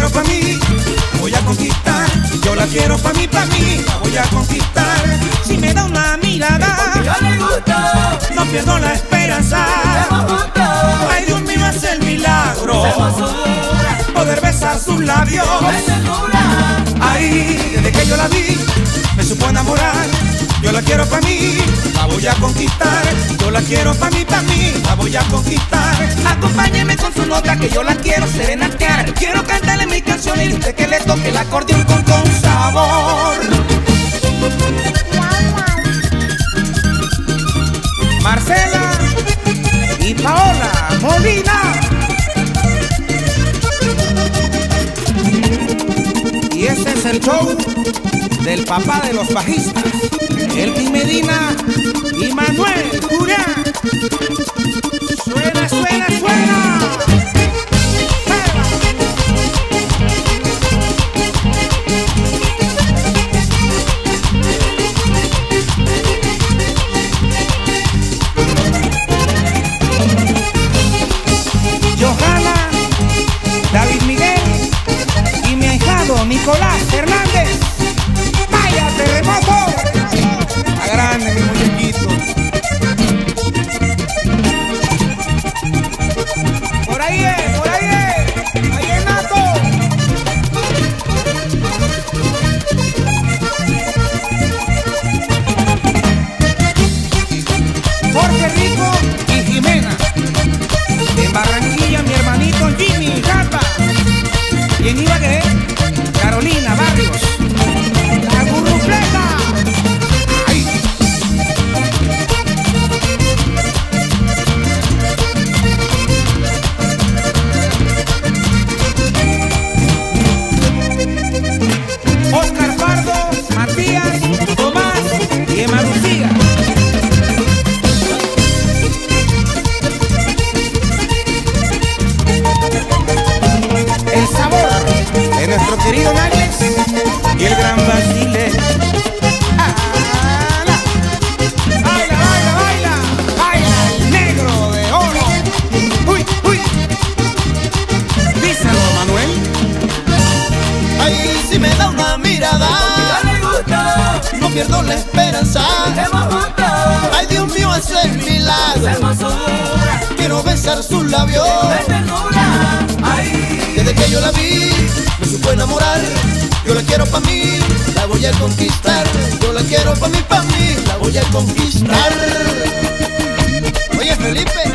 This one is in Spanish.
quiero pa' mí, la voy a conquistar. Yo la quiero pa' mí, la voy a conquistar. Si me da una mirada, yo le gusto, no pierdo la esperanza. Ay, Dios mío, es el milagro, poder besar sus labios. Ay, desde que yo la vi, me supo enamorar. Yo la quiero pa' mí, la voy a conquistar. Yo la quiero pa' mí, la voy a conquistar. Acompáñeme con su nota que yo la quiero serenatear. Quiero cantarle mi canción y usted que le toque el acordeón con sabor. Marcela y Paola Molina. Y este es el show del papá de los bajistas, Elvin Medina y Manuel Julián. Suena, suena, suena. Johanna, David Miguel y mi ahijado Nicolás Hernández. ¡Vaya terremoto! ¡A grande mi muñequito! Por ahí es, por ahí es. Ahí es Nato. Jorge Rico y Jimena. En Barranquilla mi hermanito Jimmy Capa. Y en Ibagué, Carolina Barrios. La Gurrufleta. ¡Ay! Oscar Pardo, Matías, Tomás y Emma Lucía. El sabor de nuestro querido Náñez y el gran Basile. ¡Ala! ¡Baila, baila, baila! ¡Baila el negro de oro! ¡Uy, uy! Díselo, Manuel. Ay, si me da una mirada, yo le gusto, no pierdo la esperanza. Ay, Dios mío, es el milagro. Quiero besar sus labios. Desde que yo la vi, me supo enamorar. Yo la quiero pa' mí, la voy a conquistar. Yo la quiero pa' mí, la voy a conquistar. Oye, Felipe.